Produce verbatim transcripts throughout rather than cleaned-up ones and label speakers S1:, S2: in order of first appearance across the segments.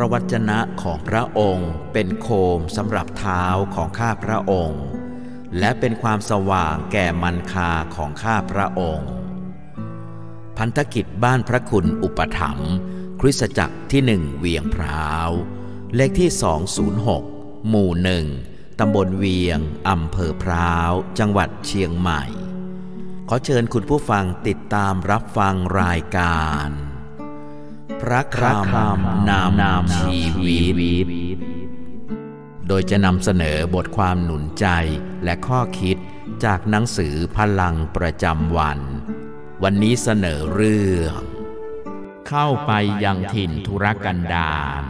S1: ระวจนะของพระองค์เป็นโคมสำหรับเท้าของข้าพระองค์และเป็นความสว่างแก่มรรคาของข้าพระองค์พันธกิจบ้านพระคุณอุปถัมภ์คริสตจักรที่หนึ่งเวียงพร้าวเลขที่สองศูนย์หกหมู่หนึ่งตำบลเวียงอำเภอพร้าวจังหวัดเชียงใหม่ขอเชิญคุณผู้ฟังติดตามรับฟังรายการพระคำนำชีวิตโดยจะนำเสนอบทความหนุนใจและข้อคิดจากหนังสือพลังประจำวันวันนี้เสนอเรื่องเข้าไปยังถิ่นทุรกันดาร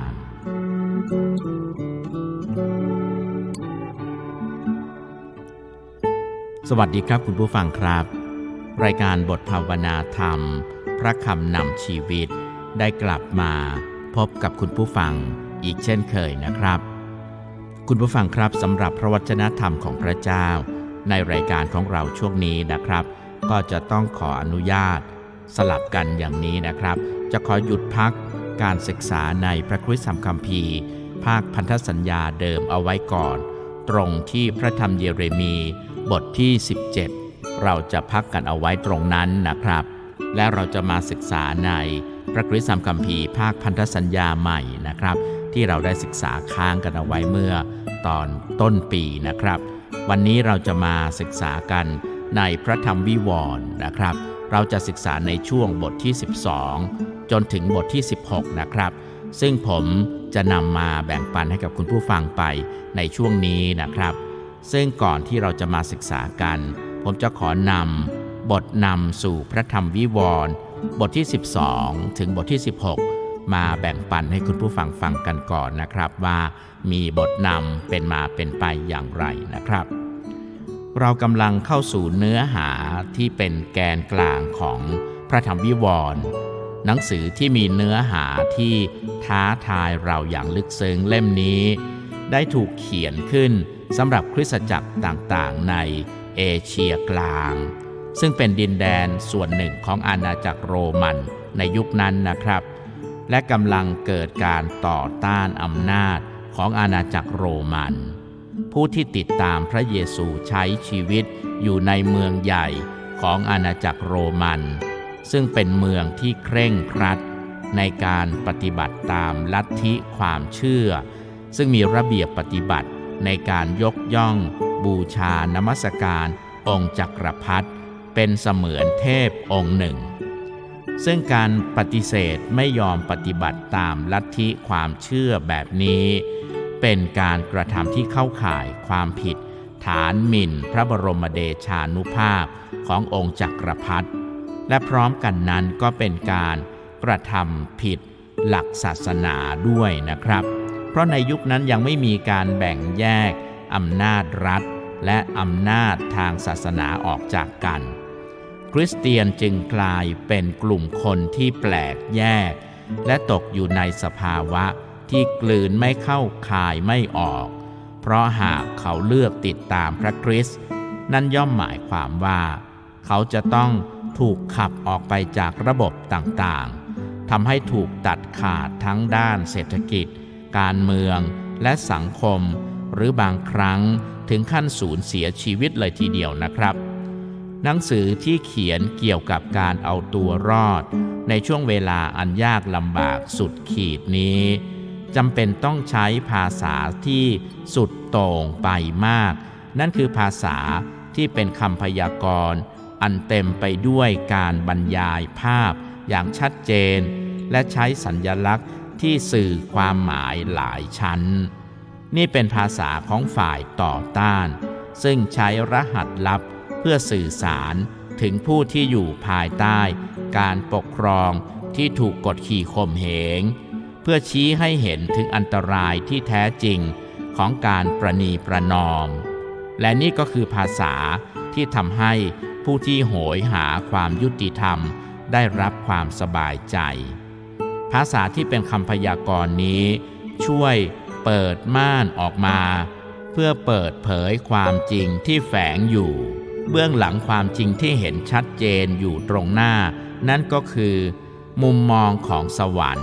S1: สวัสดีครับคุณผู้ฟังครับรายการบทภาวนาธรรมพระคำนำชีวิตได้กลับมาพบกับคุณผู้ฟังอีกเช่นเคยนะครับคุณผู้ฟังครับสำหรับพระวจนะธรรมของพระเจ้าในรายการของเราช่วงนี้นะครับก็จะต้องขออนุญาตสลับกันอย่างนี้นะครับจะขอหยุดพักการศึกษาในพระคริสตธรรมคัมภีร์ภาคพันธสัญญาเดิมเอาไว้ก่อนตรงที่พระธรรมเยเรมีบทที่สิบเจ็ดเราจะพักกันเอาไว้ตรงนั้นนะครับและเราจะมาศึกษาในพระคริสตธรรมคัมภีร์ภาคพันธสัญญาใหม่นะครับที่เราได้ศึกษาค้างกันเอาไว้เมื่อตอนต้นปีนะครับวันนี้เราจะมาศึกษากันในพระธรรมวิวรณ์นะครับเราจะศึกษาในช่วงบทที่สิบสองจนถึงบทที่สิบหกนะครับซึ่งผมจะนำมาแบ่งปันให้กับคุณผู้ฟังไปในช่วงนี้นะครับซึ่งก่อนที่เราจะมาศึกษากันผมจะขอนำบทนำสู่พระธรรมวิวรณ์บทที่สิบสองถึงบทที่สิบหกมาแบ่งปันให้คุณผู้ฟังฟังกันก่อนนะครับว่ามีบทนำเป็นมาเป็นไปอย่างไรนะครับเรากำลังเข้าสู่เนื้อหาที่เป็นแกนกลางของพระธรรมวิวรณ์หนังสือที่มีเนื้อหาที่ท้าทายเราอย่างลึกซึ้งเล่มนี้ได้ถูกเขียนขึ้นสำหรับคริสตจักรต่างๆในเอเชียกลางซึ่งเป็นดินแดนส่วนหนึ่งของอาณาจักรโรมันในยุคนั้นนะครับและกำลังเกิดการต่อต้านอำนาจของอาณาจักรโรมันผู้ที่ติดตามพระเยซูใช้ชีวิตอยู่ในเมืองใหญ่ของอาณาจักรโรมันซึ่งเป็นเมืองที่เคร่งครัดในการปฏิบัติตามลัทธิความเชื่อซึ่งมีระเบียบปฏิบัติในการยกย่องบูชานมัสการองค์จักรพรรดิเป็นเสมือนเทพองค์หนึ่งซึ่งการปฏิเสธไม่ยอมปฏิบัติตามลัทธิความเชื่อแบบนี้เป็นการกระทำที่เข้าข่ายความผิดฐานหมิ่นพระบรมเดชานุภาพขององค์จักรพรรดิและพร้อมกันนั้นก็เป็นการกระทำผิดหลักศาสนาด้วยนะครับเพราะในยุคนั้นยังไม่มีการแบ่งแยกอำนาจรัฐและอำนาจทางศาสนาออกจากกันคริสเตียนจึงกลายเป็นกลุ่มคนที่แปลกแยกและตกอยู่ในสภาวะที่กลืนไม่เข้าคายไม่ออกเพราะหากเขาเลือกติดตามพระคริสต์นั่นย่อมหมายความว่าเขาจะต้องถูกขับออกไปจากระบบต่างๆทำให้ถูกตัดขาดทั้งด้านเศรษฐกิจการเมืองและสังคมหรือบางครั้งถึงขั้นสูญเสียชีวิตเลยทีเดียวนะครับหนังสือที่เขียนเกี่ยวกับการเอาตัวรอดในช่วงเวลาอันยากลำบากสุดขีดนี้จำเป็นต้องใช้ภาษาที่สุดโต่งไปมากนั่นคือภาษาที่เป็นคำพยากรณ์อันเต็มไปด้วยการบรรยายภาพอย่างชัดเจนและใช้สัญลักษณ์ที่สื่อความหมายหลายชั้นนี่เป็นภาษาของฝ่ายต่อต้านซึ่งใช้รหัสลับเพื่อสื่อสารถึงผู้ที่อยู่ภายใต้การปกครองที่ถูกกดขี่ข่มเหงเพื่อชี้ให้เห็นถึงอันตรายที่แท้จริงของการประนีประนอมและนี่ก็คือภาษาที่ทำให้ผู้ที่โหยหาความยุติธรรมได้รับความสบายใจภาษาที่เป็นคำพยากรณ์นี้ช่วยเปิดม่านออกมาเพื่อเปิดเผยความจริงที่แฝงอยู่เบื้องหลังความจริงที่เห็นชัดเจนอยู่ตรงหน้านั่นก็คือมุมมองของสวรรค์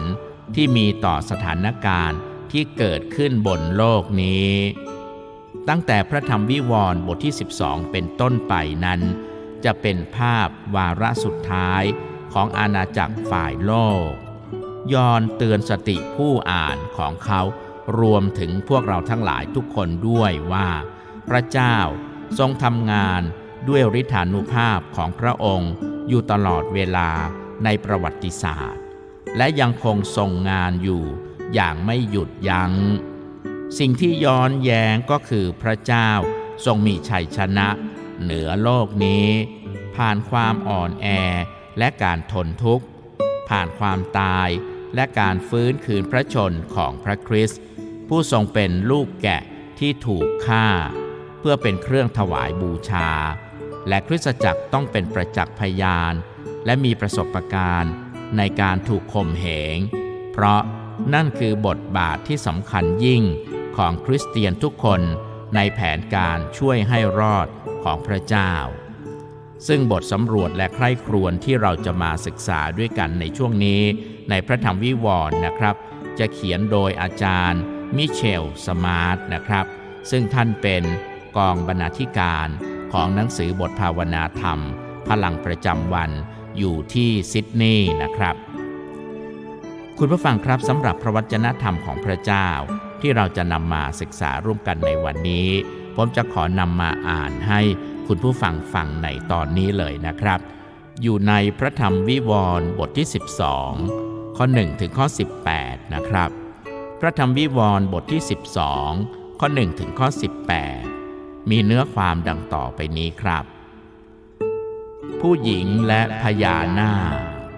S1: ที่มีต่อสถานการณ์ที่เกิดขึ้นบนโลกนี้ตั้งแต่พระธรรมวิวรณ์บทที่สิบสองเป็นต้นไปนั้นจะเป็นภาพวาระสุดท้ายของอาณาจักรฝ่ายโลกยอห์นเตือนสติผู้อ่านของเขารวมถึงพวกเราทั้งหลายทุกคนด้วยว่าพระเจ้าทรงทำงานด้วยฤทธานุภาพของพระองค์อยู่ตลอดเวลาในประวัติศาสตร์และยังคงทรงงานอยู่อย่างไม่หยุดยัง้งสิ่งที่ย้อนแย้งก็คือพระเจ้าทรงมีชัยชนะเหนือโลกนี้ผ่านความอ่อนแอและการทนทุกข์ผ่านความตายและการฟื้นคืนพระชนของพระคริสต์ผู้ทรงเป็นลูกแกะที่ถูกฆ่าเพื่อเป็นเครื่องถวายบูชาและคริสตจักรต้องเป็นประจักษ์พยานและมีประสบการณ์ในการถูกข่มเหงเพราะนั่นคือบทบาทที่สำคัญยิ่งของคริสเตียนทุกคนในแผนการช่วยให้รอดของพระเจ้าซึ่งบทสำรวจและใคร่ครวญที่เราจะมาศึกษาด้วยกันในช่วงนี้ในพระธรรมวิวรณ์นะครับจะเขียนโดยอาจารย์มิเชลสมาร์ทนะครับซึ่งท่านเป็นกองบรรณาธิการของหนังสือบทภาวนาธรรมพลังประจำวันอยู่ที่ซิดนีย์นะครับคุณผู้ฟังครับสำหรับพระวจนะธรรมของพระเจ้าที่เราจะนำมาศึกษาร่วมกันในวันนี้ผมจะขอนำมาอ่านให้คุณผู้ฟังฟังในตอนนี้เลยนะครับอยู่ในพระธรรมวิวรณ์บทที่สิบสองข้อหนึ่งถึงข้อสิบแปดนะครับพระธรรมวิวรณ์บทที่สิบสองข้อหนึ่งถึงข้อสิบแปดมีเนื้อความดังต่อไปนี้ครับผู้หญิงและพญานาค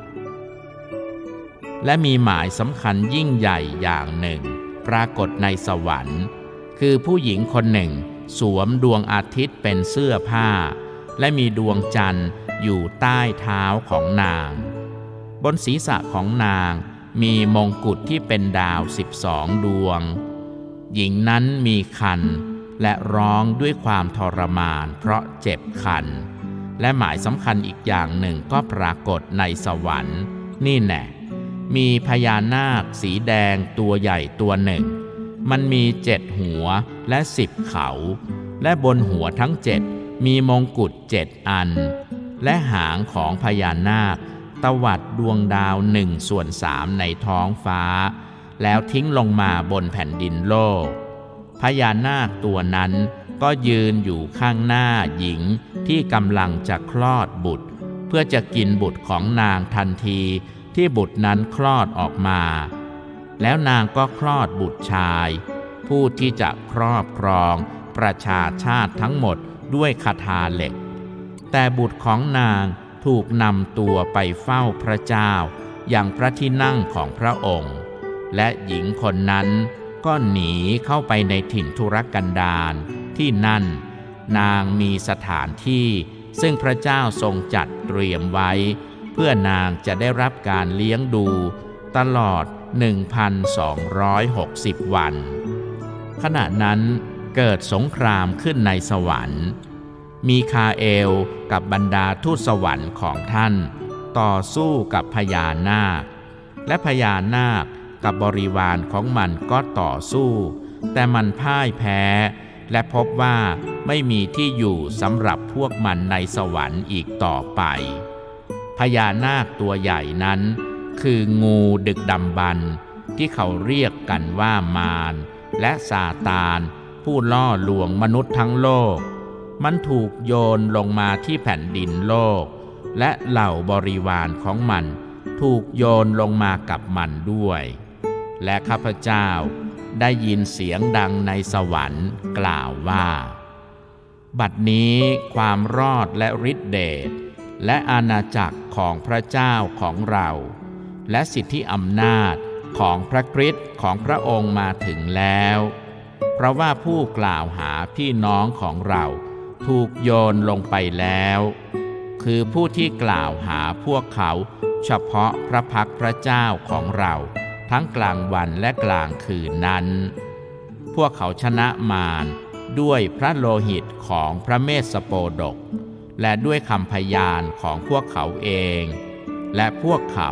S1: และมีหมายสำคัญยิ่งใหญ่อย่างหนึ่งปรากฏในสวรรค์คือผู้หญิงคนหนึ่งสวมดวงอาทิตย์เป็นเสื้อผ้าและมีดวงจันทร์อยู่ใต้เท้าของนางบนศีรษะของนางมีมงกุฎที่เป็นดาวสิบสองดวงหญิงนั้นมีคันและร้องด้วยความทรมานเพราะเจ็บคันและหมายสำคัญอีกอย่างหนึ่งก็ปรากฏในสวรรค์นี่แน่มีพญานาคสีแดงตัวใหญ่ตัวหนึ่งมันมีเจ็ดหัวและสิบเขาและบนหัวทั้งเจ็ดมีมงกุฎเจ็ดอันและหางของพญานาคตวัดดวงดาวหนึ่งส่วนสามในท้องฟ้าแล้วทิ้งลงมาบนแผ่นดินโลกพญานาคตัวนั้นก็ยืนอยู่ข้างหน้าหญิงที่กำลังจะคลอดบุตรเพื่อจะกินบุตรของนางทันทีที่บุตรนั้นคลอดออกมาแล้วนางก็คลอดบุตรชายผู้ที่จะครอบครองประชาชาติทั้งหมดด้วยคาถาเหล็กแต่บุตรของนางถูกนำตัวไปเฝ้าพระเจ้าอย่างพระที่นั่งของพระองค์และหญิงคนนั้นก็หนีเข้าไปในถิ่นทุรกันดารที่นั่นนางมีสถานที่ซึ่งพระเจ้าทรงจัดเตรียมไว้เพื่อนางจะได้รับการเลี้ยงดูตลอด หนึ่งพันสองร้อยหกสิบ วันขณะนั้นเกิดสงครามขึ้นในสวรรค์มีคาเอลกับบรรดาทูตสวรรค์ของท่านต่อสู้กับพญานาคและพญานาคกับบริวารของมันก็ต่อสู้แต่มันพ่ายแพ้และพบว่าไม่มีที่อยู่สำหรับพวกมันในสวรรค์อีกต่อไปพญานาคตัวใหญ่นั้นคืองูดึกดำบรรพ์ที่เขาเรียกกันว่ามารและซาตานผู้ล่อลวงมนุษย์ทั้งโลกมันถูกโยนลงมาที่แผ่นดินโลกและเหล่าบริวารของมันถูกโยนลงมากับมันด้วยและข้าพเจ้าได้ยินเสียงดังในสวรรค์กล่าวว่าบัดนี้ความรอดและฤทธิเดชและอาณาจักรของพระเจ้าของเราและสิทธิอำนาจของพระคริสต์ของพระองค์มาถึงแล้วเพราะว่าผู้กล่าวหาพี่น้องของเราถูกโยนลงไปแล้วคือผู้ที่กล่าวหาพวกเขาเฉพาะพระพักตร์พระเจ้าของเราทั้งกลางวันและกลางคืนนั้นพวกเขาชนะมารด้วยพระโลหิตของพระเมสสโปดกและด้วยคำพยานของพวกเขาเองและพวกเขา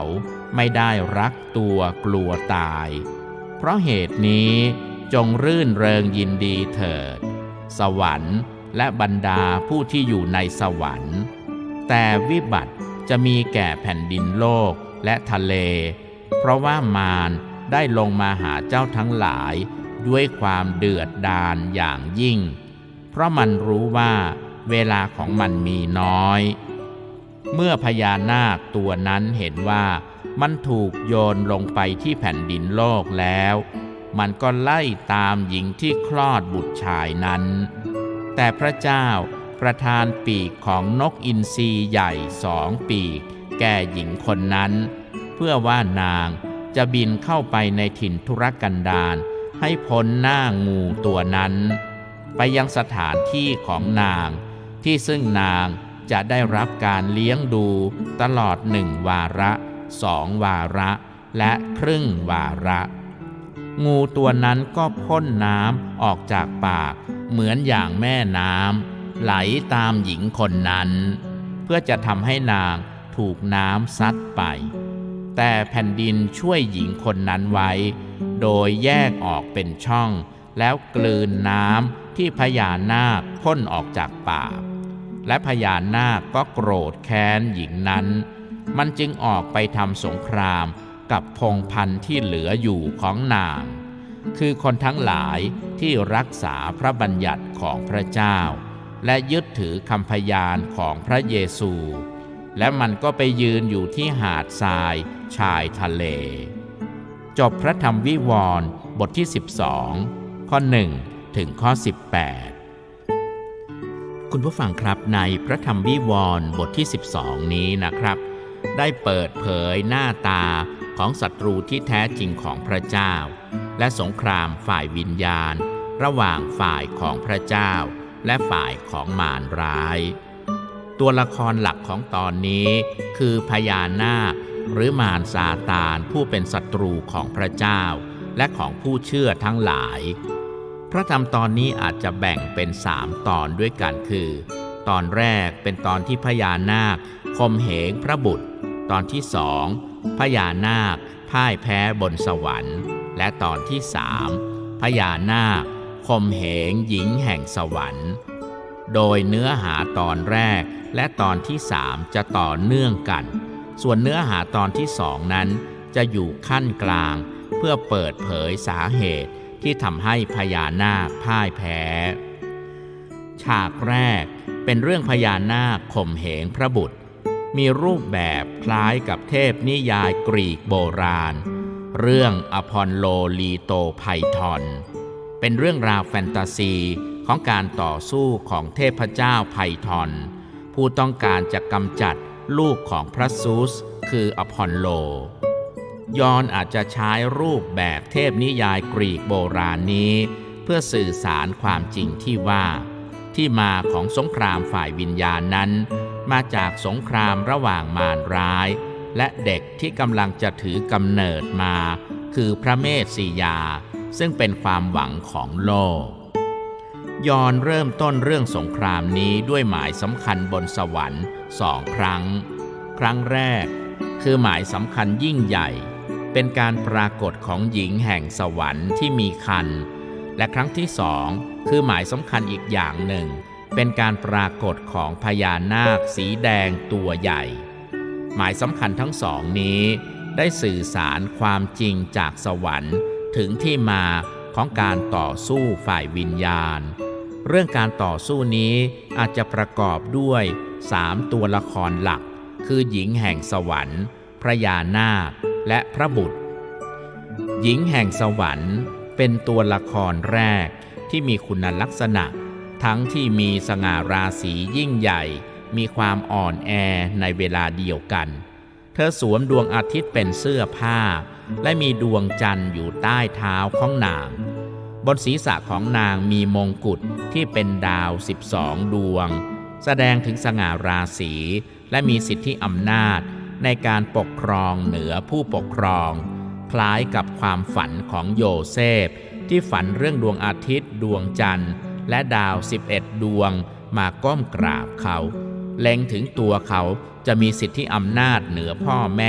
S1: ไม่ได้รักตัวกลัวตายเพราะเหตุนี้จงรื่นเริงยินดีเถิดสวรรค์และบรรดาผู้ที่อยู่ในสวรรค์แต่วิบัติจะมีแก่แผ่นดินโลกและทะเลเพราะว่ามารได้ลงมาหาเจ้าทั้งหลายด้วยความเดือดดาลอย่างยิ่งเพราะมันรู้ว่าเวลาของมันมีน้อยเมื่อพญานาคตัวนั้นเห็นว่ามันถูกโยนลงไปที่แผ่นดินโลกแล้วมันก็ไล่ตามหญิงที่คลอดบุตรชายนั้นแต่พระเจ้าประทานปีกของนกอินทรีใหญ่สองปีกแก่หญิงคนนั้นเพื่อว่านางจะบินเข้าไปในถิ่นทุรกันดารให้พ้นหน้างูตัวนั้นไปยังสถานที่ของนางที่ซึ่งนางจะได้รับการเลี้ยงดูตลอดหนึ่งวาระสองวาระและครึ่งวาระงูตัวนั้นก็พ่นน้ำออกจากปากเหมือนอย่างแม่น้ำไหลตามหญิงคนนั้นเพื่อจะทำให้นางถูกน้ำซัดไปแต่แผ่นดินช่วยหญิงคนนั้นไว้โดยแยกออกเป็นช่องแล้วกลืนน้ำที่พญานาคพ่นออกจากปากและพญานาคก็โกรธแค้นหญิงนั้นมันจึงออกไปทำสงครามกับพงศ์พันธุ์ที่เหลืออยู่ของนางคือคนทั้งหลายที่รักษาพระบัญญัติของพระเจ้าและยึดถือคำพยานของพระเยซูและมันก็ไปยืนอยู่ที่หาดทรายชายทะเลจบพระธรรมวิวรณ์บทที่สิบสองข้อหนึ่งถึงข้อสิบแปดคุณผู้ฟังครับในพระธรรมวิวรณ์บทที่สิบสองนี้นะครับได้เปิดเผยหน้าตาของศัตรูที่แท้จริงของพระเจ้าและสงครามฝ่ายวิญญาณระหว่างฝ่ายของพระเจ้าและฝ่ายของมารร้ายตัวละครหลักของตอนนี้คือพญานาคหรือมารซาตานผู้เป็นศัตรูของพระเจ้าและของผู้เชื่อทั้งหลายพระธรรมตอนนี้อาจจะแบ่งเป็นสามตอนด้วยกันคือตอนแรกเป็นตอนที่พญานาคข่มเหงพระบุตรตอนที่สองพญานาคพ่ายแพ้บนสวรรค์และตอนที่สามพญานาคข่มเหงหญิงแห่งสวรรค์โดยเนื้อหาตอนแรกและตอนที่สามจะต่อเนื่องกันส่วนเนื้อหาตอนที่สองนั้นจะอยู่ขั้นกลางเพื่อเปิดเผยสาเหตุที่ทำให้พญานาคพ่ายแพ้ฉากแรกเป็นเรื่องพญานาคข่มเหงพระบุตรมีรูปแบบคล้ายกับเทพนิยายกรีกโบราณเรื่องอพอลโลลีโตไพทอนเป็นเรื่องราวแฟนตาซีของการต่อสู้ของเทพเจ้าไพทอนผู้ต้องการจะกำจัดลูกของพระซูสคืออพอลโลยอห์นอาจจะใช้รูปแบบเทพนิยายกรีกโบราณนี้เพื่อสื่อสารความจริงที่ว่าที่มาของสงครามฝ่ายวิญญาณนั้นมาจากสงครามระหว่างมารร้ายและเด็กที่กำลังจะถือกำเนิดมาคือพระเมสสิยาซึ่งเป็นความหวังของโลกยอห์นเริ่มต้นเรื่องสงครามนี้ด้วยหมายสำคัญบนสวรรค์สองครั้งครั้งแรกคือหมายสำคัญยิ่งใหญ่เป็นการปรากฏของหญิงแห่งสวรรค์ที่มีครรภ์และครั้งที่สองคือหมายสำคัญอีกอย่างหนึ่งเป็นการปรากฏของพญานาคสีแดงตัวใหญ่หมายสำคัญทั้งสองนี้ได้สื่อสารความจริงจากสวรรค์ถึงที่มาของการต่อสู้ฝ่ายวิญญาณเรื่องการต่อสู้นี้อาจจะประกอบด้วยสามตัวละครหลักคือหญิงแห่งสวรรค์พระยานาคและพระบุตรหญิงแห่งสวรรค์เป็นตัวละครแรกที่มีคุณลักษณะทั้งที่มีสง่าราศียิ่งใหญ่มีความอ่อนแอในเวลาเดียวกันเธอสวมดวงอาทิตย์เป็นเสื้อผ้าและมีดวงจันทร์อยู่ใต้เท้าของนางบนศีรษะของนางมีมงกุฎที่เป็นดาวสิบสองดวงแสดงถึงสง่าราศีและมีสิทธิอำนาจในการปกครองเหนือผู้ปกครองคล้ายกับความฝันของโยเซฟที่ฝันเรื่องดวงอาทิตย์ดวงจันทร์และดาวสิบเอ็ดดวงมาก้มกราบเขาเล็งถึงตัวเขาจะมีสิทธิอำนาจเหนือพ่อแม่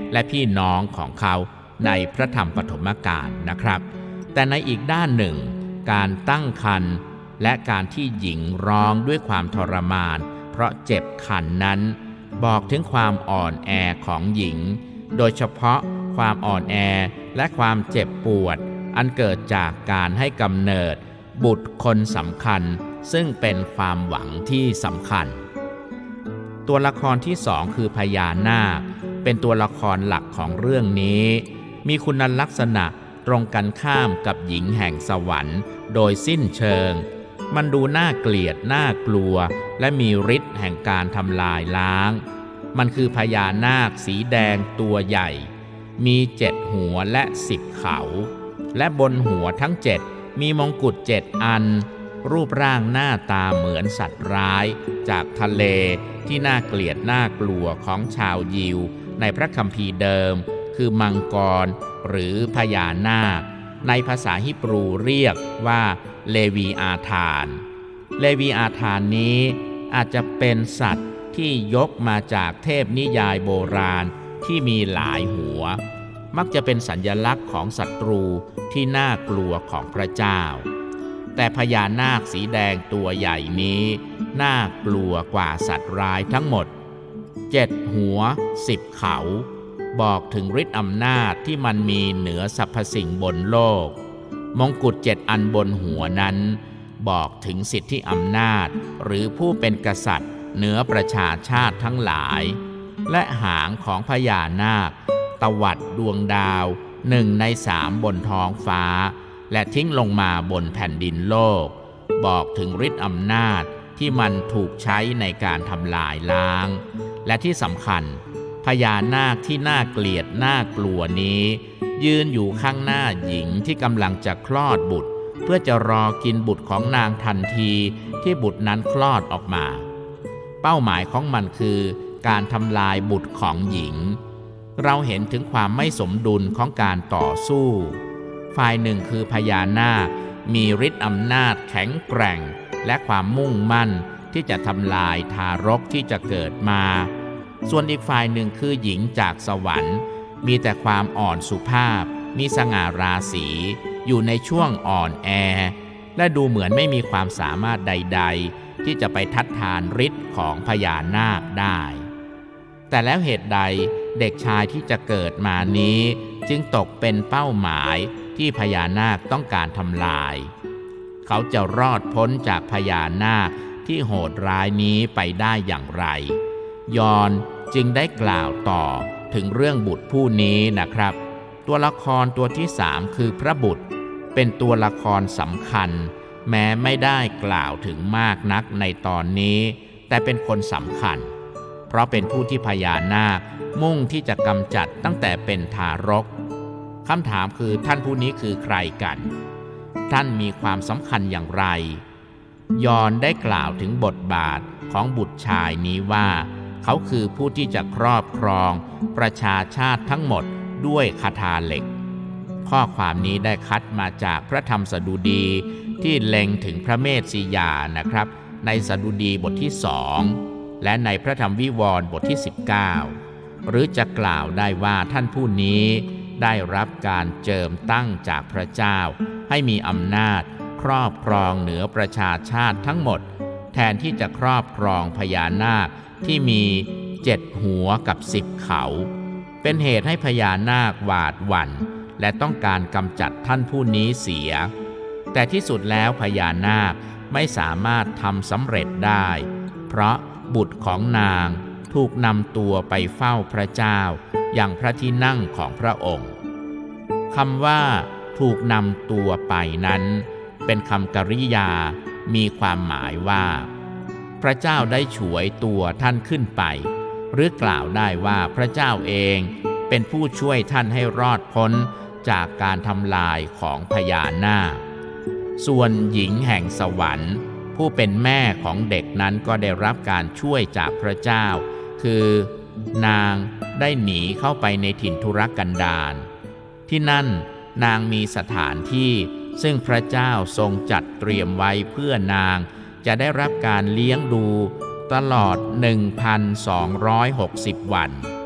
S1: และพี่น้องของเขาในพระธรรมปฐมกาลนะครับแต่ในอีกด้านหนึ่งการตั้งครรภ์และการที่หญิงร้องด้วยความทรมานเพราะเจ็บคันนั้นบอกถึงความอ่อนแอของหญิงโดยเฉพาะความอ่อนแอและความเจ็บปวดอันเกิดจากการให้กำเนิดบุตรคนสำคัญซึ่งเป็นความหวังที่สำคัญตัวละครที่สองคือพญานาคเป็นตัวละครหลักของเรื่องนี้มีคุณลักษณะตรงกันข้ามกับหญิงแห่งสวรรค์โดยสิ้นเชิงมันดูน่าเกลียดน่ากลัวและมีฤทธิ์แห่งการทำลายล้างมันคือพญานาคสีแดงตัวใหญ่มีเจ็ดหัวและสิบเขาและบนหัวทั้งเจ็ดมีมงกุฎเจ็ดอันรูปร่างหน้าตาเหมือนสัตว์ร้ายจากทะเลที่น่าเกลียดน่ากลัวของชาวยิวในพระคัมภีร์เดิมคือมังกรหรือพญานาคในภาษาฮิบรูเรียกว่าเลวีอาธานเลวีอาธานนี้อาจจะเป็นสัตว์ที่ยกมาจากเทพนิยายโบราณที่มีหลายหัวมักจะเป็นสัญลักษณ์ของศัตรูที่น่ากลัวของพระเจ้าแต่พญานาคสีแดงตัวใหญ่นี้น่ากลัวกว่าสัตว์ร้ายทั้งหมดเจ็ดหัวสิบเขาบอกถึงฤทธิ์อำนาจที่มันมีเหนือสรรพสิ่งบนโลกมงกุฎเจ็ดอันบนหัวนั้นบอกถึงสิทธิอำนาจหรือผู้เป็นกษัตริย์เหนือประชาชาติทั้งหลายและหางของพญานาคตวัดดวงดาวหนึ่งในสามบนท้องฟ้าและทิ้งลงมาบนแผ่นดินโลกบอกถึงฤทธิ์อำนาจที่มันถูกใช้ในการทำลายล้างและที่สำคัญพญานาคที่น่าเกลียดน่ากลัวนี้ยืนอยู่ข้างหน้าหญิงที่กำลังจะคลอดบุตรเพื่อจะรอกินบุตรของนางทันทีที่บุตรนั้นคลอดออกมาเป้าหมายของมันคือการทำลายบุตรของหญิงเราเห็นถึงความไม่สมดุลของการต่อสู้ฝ่ายหนึ่งคือพญานาคมีฤทธิ์อำนาจแข็งแกร่งและความมุ่งมั่นที่จะทำลายทารกที่จะเกิดมาส่วนอีกฝ่ายหนึ่งคือหญิงจากสวรรค์มีแต่ความอ่อนสุภาพมีสง่าราศีอยู่ในช่วงอ่อนแอและดูเหมือนไม่มีความสามารถใดๆที่จะไปทัดทานฤทธิ์ของพญานาคได้แต่แล้วเหตุใดเด็กชายที่จะเกิดมานี้จึงตกเป็นเป้าหมายที่พญานาคต้องการทำลายเขาจะรอดพ้นจากพญานาคที่โหดร้ายนี้ไปได้อย่างไรยอห์นจึงได้กล่าวต่อถึงเรื่องบุตรผู้นี้นะครับตัวละครตัวที่สามคือพระบุตรเป็นตัวละครสำคัญแม้ไม่ได้กล่าวถึงมากนักในตอนนี้แต่เป็นคนสำคัญเพราะเป็นผู้ที่พญานาคมุ่งที่จะกำจัดตั้งแต่เป็นทารกคำถามคือท่านผู้นี้คือใครกันท่านมีความสำคัญอย่างไรยอห์นได้กล่าวถึงบทบาทของบุตรชายนี้ว่าเขาคือผู้ที่จะครอบครองประชาชาติทั้งหมดด้วยคาถาเหล็กข้อความนี้ได้คัดมาจากพระธรรมสดุดีที่เล็งถึงพระเมสสิยานะครับในสดุดีบทที่สองและในพระธรรมวิวรณ์บทที่สิบเก้าหรือจะกล่าวได้ว่าท่านผู้นี้ได้รับการเจิมตั้งจากพระเจ้าให้มีอำนาจครอบครองเหนือประชาชาติทั้งหมดแทนที่จะครอบครองพญานาคที่มีเจ็ดหัวกับสิบเขาเป็นเหตุให้พญานาคหวาดหวั่นและต้องการกำจัดท่านผู้นี้เสียแต่ที่สุดแล้วพญานาคไม่สามารถทำสำเร็จได้เพราะบุตรของนางถูกนำตัวไปเฝ้าพระเจ้าอย่างพระที่นั่งของพระองค์คำว่าถูกนำตัวไปนั้นเป็นคำกริยามีความหมายว่าพระเจ้าได้ฉวยตัวท่านขึ้นไปหรือกล่าวได้ว่าพระเจ้าเองเป็นผู้ช่วยท่านให้รอดพ้นจากการทำลายของพญานาคส่วนหญิงแห่งสวรรค์ผู้เป็นแม่ของเด็กนั้นก็ได้รับการช่วยจากพระเจ้าคือนางได้หนีเข้าไปในถิ่นทุรกันดารที่นั่นนางมีสถานที่ซึ่งพระเจ้าทรงจัดเตรียมไว้เพื่อนางจะได้รับการเลี้ยงดูตลอด หนึ่งพันสองร้อยหกสิบ วัน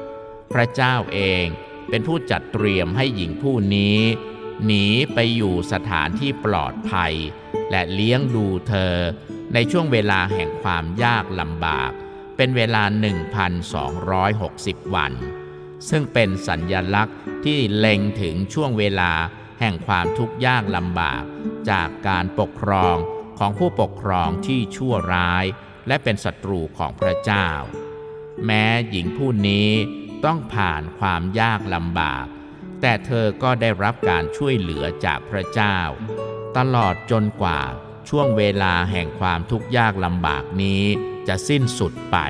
S1: พระเจ้าเองเป็นผู้จัดเตรียมให้หญิงผู้นี้หนีไปอยู่สถานที่ปลอดภัยและเลี้ยงดูเธอในช่วงเวลาแห่งความยากลำบากเป็นเวลา หนึ่งพันสองร้อยหกสิบ วันซึ่งเป็นสัญลักษณ์ที่เล็งถึงช่วงเวลาแห่งความทุกข์ยากลำบากจากการปกครองของผู้ปกครองที่ชั่วร้ายและเป็นศัตรูของพระเจ้าแม้หญิงผู้นี้ต้องผ่านความยากลำบากแต่เธอก็ได้รับการช่วยเหลือจากพระเจ้าตลอดจนกว่าช่วงเวลาแห่งความทุกข์ยากลำบากนี้จะสิ้นสุดไป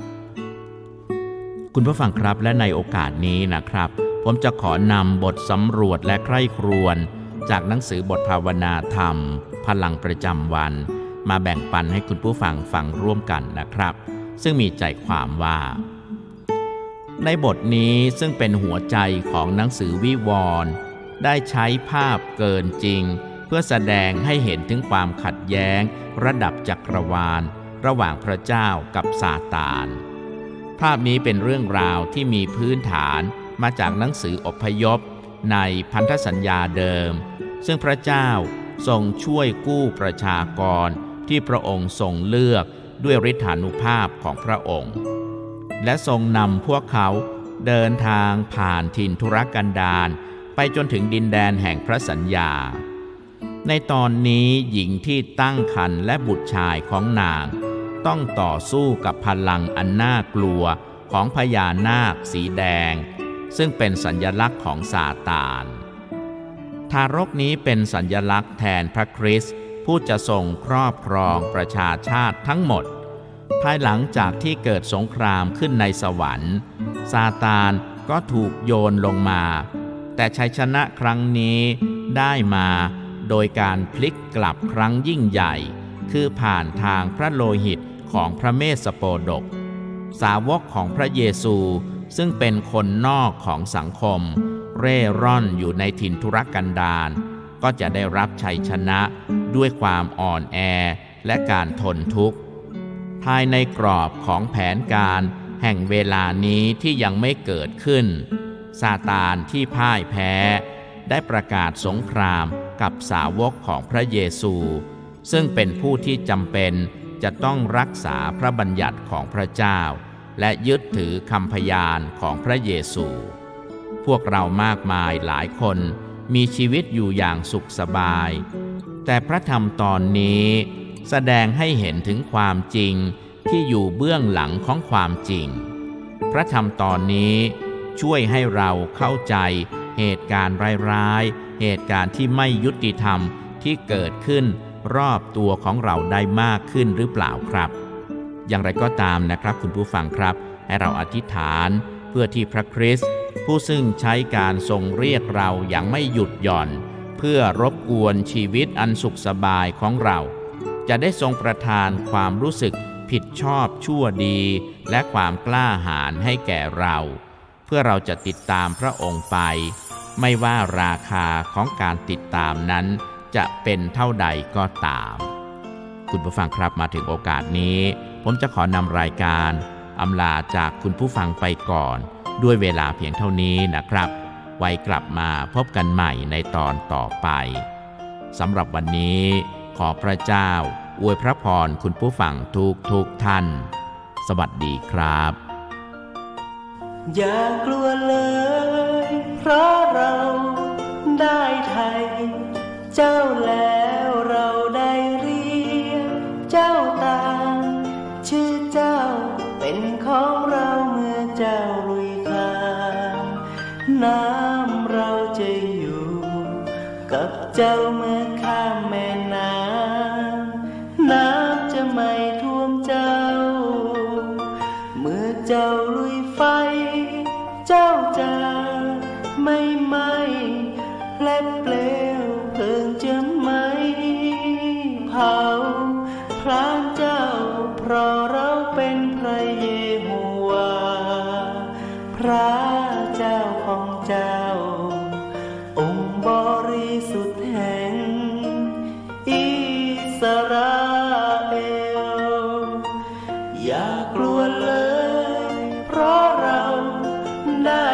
S1: คุณผู้ฟังครับและในโอกาสนี้นะครับผมจะขอนำบทสำรวจและใคร่ครวญจากหนังสือบทภาวนาธรรมพลังประจำวันมาแบ่งปันให้คุณผู้ฟังฟังร่วมกันนะครับซึ่งมีใจความว่าในบทนี้ซึ่งเป็นหัวใจของหนังสือวิวรณ์ได้ใช้ภาพเกินจริงเพื่อแสดงให้เห็นถึงความขัดแย้งระดับจักรวาลระหว่างพระเจ้ากับซาตานภาพนี้เป็นเรื่องราวที่มีพื้นฐานมาจากหนังสืออพยพในพันธสัญญาเดิมซึ่งพระเจ้าทรงช่วยกู้ประชากรที่พระองค์ทรงเลือกด้วยฤทธานุภาพของพระองค์และทรงนำพวกเขาเดินทางผ่านถิ่นทุรกันดารไปจนถึงดินแดนแห่งพระสัญญาในตอนนี้หญิงที่ตั้งครรภ์และบุตรชายของนางต้องต่อสู้กับพลังอันน่ากลัวของพญานาคสีแดงซึ่งเป็นสัญลักษณ์ของซาตานทารกนี้เป็นสัญลักษณ์แทนพระคริสต์ผู้จะทรงครอบครองประชาชาติทั้งหมดภายหลังจากที่เกิดสงครามขึ้นในสวรรค์ซาตานก็ถูกโยนลงมาแต่ชัยชนะครั้งนี้ได้มาโดยการพลิกกลับครั้งยิ่งใหญ่คือผ่านทางพระโลหิตของพระเมสสโปดกสาวกของพระเยซูซึ่งเป็นคนนอกของสังคมเร่ร่อนอยู่ในถิ่นทุรกันดารก็จะได้รับชัยชนะด้วยความอ่อนแอและการทนทุกข์ภายในกรอบของแผนการแห่งเวลานี้ที่ยังไม่เกิดขึ้นซาตานที่พ่ายแพ้ได้ประกาศสงครามกับสาวกของพระเยซูซึ่งเป็นผู้ที่จำเป็นจะต้องรักษาพระบัญญัติของพระเจ้าและยึดถือคำพยานของพระเยซูพวกเรามากมายหลายคนมีชีวิตอยู่อย่างสุขสบายแต่พระธรรมตอนนี้แสดงให้เห็นถึงความจริงที่อยู่เบื้องหลังของความจริงพระธรรมตอนนี้ช่วยให้เราเข้าใจเหตุการณ์ร้ายๆเหตุการณ์ที่ไม่ยุติธรรมที่เกิดขึ้นรอบตัวของเราได้มากขึ้นหรือเปล่าครับอย่างไรก็ตามนะครับคุณผู้ฟังครับให้เราอธิษฐานเพื่อที่พระคริสต์ผู้ซึ่งใช้การทรงเรียกเราอย่างไม่หยุดหย่อนเพื่อรบกวนชีวิตอันสุขสบายของเราจะได้ทรงประทานความรู้สึกผิดชอบชั่วดีและความกล้าหาญให้แก่เราเพื่อเราจะติดตามพระองค์ไปไม่ว่าราคาของการติดตามนั้นจะเป็นเท่าใดก็ตามคุณผู้ฟังครับมาถึงโอกาสนี้ผมจะขอนำรายการอำลาจากคุณผู้ฟังไปก่อนด้วยเวลาเพียงเท่านี้นะครับไว้กลับมาพบกันใหม่ในตอนต่อไปสำหรับวันนี้ขอพระเจ้าอวยพระพรคุณผู้ฟังทุกทุกท่านสวัสดีครับ
S2: อย่ากลัวเลยเพราะเราได้ไทยเจ้าแล้วเราได้เรียกเจ้าตามชื่อเจ้าเป็นของเราเมื่อเจ้าลุยข้ามน้ำเราจะอยู่กับเจ้าเมื่อข้ามแม่น้ำน้ำจะไม่ท่วมเจ้าเมื่อเจ้าลุยไฟเจ้าจะไม่ไหม้และเปลวเพลิงจะไม่เผาพระเจ้าเพราะเราเป็นพระเยโฮวาพระเจ้าของเจ้าองค์บริสุทธิ์แห่งอิสราเอลอย่ากลัวเลยเพราะเราได้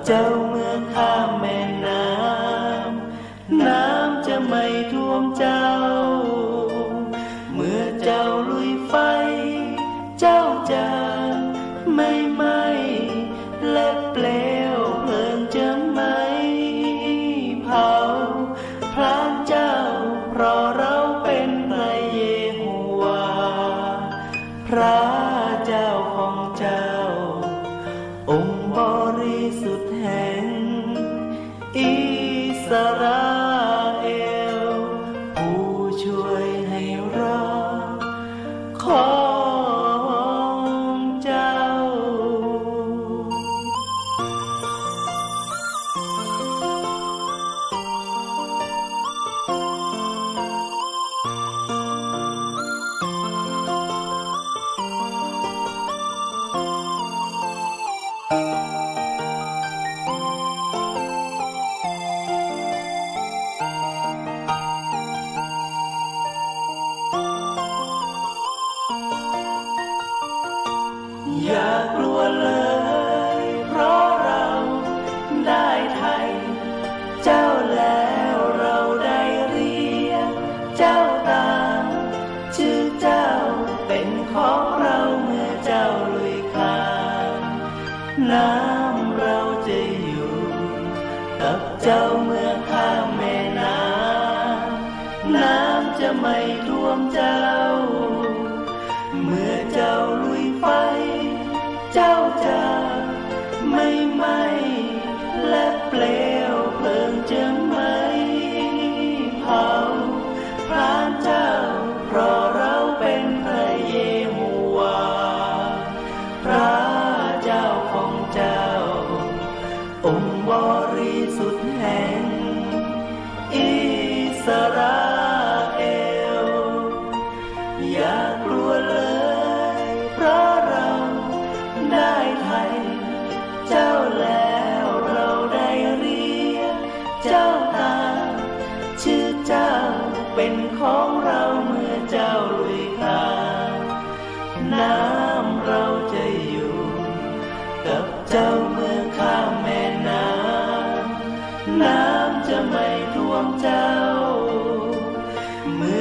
S2: เจ้าเมื่อข้ามแม่น้ำน้ำจะไม่ท่วมเจ้าเมื่อเจ้าลุยไฟเจ้าจะไม่ไหม้และเปลวเพลิงจะไม่เผาพระเจ้าเพราะเราเป็นพระเยโฮวาพระเจ้าของเจ้าองค์บริสุทธิ์แห่งอิสราเอลผู้ช่วยให้รอดของเจ้าอย่ากลัวเลยเพราะเราได้ไถ่เจ้าแล้วเราได้เรียกเจ้าตามชื่อเจ้าเป็นของเราเมื่อเจ้าลุยข้ามน้ำเราจะอยู่กับเจ้าเมื่อข้ามแม่น้ำน้ำจะไม่ท่วมเจ้าเมื่อเจ้าลุยไฟเจ้าจะไม่ไหม้และเปลวเพลิงจะไม่เผาพระเจ้าเพราะเราเป็นพระเยโฮวาพระเจ้าของเจ้าองค์บริสุทธิ์แห่งอิสราเอลอย่ากลัวเลยเพราะเราได้ไถ่เจ้าแล้วเราได้เรียกเจ้าตามชื่อเจ้าเป็นของเราเมื่อเจ้าลุยข้ามน้ำเราจะอยู่กับเจ้าเมื่อข้ามแม่น้ำน้ำจะไม่ท่วมเจ้าเมื่อ